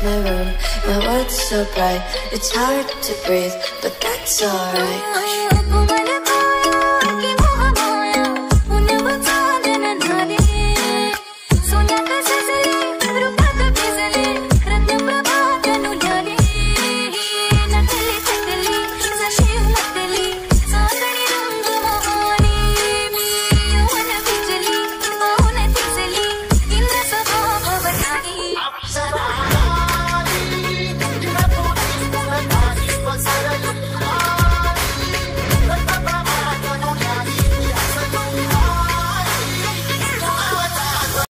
my room, my world's so bright. It's hard to breathe, but that's alright. Upside down.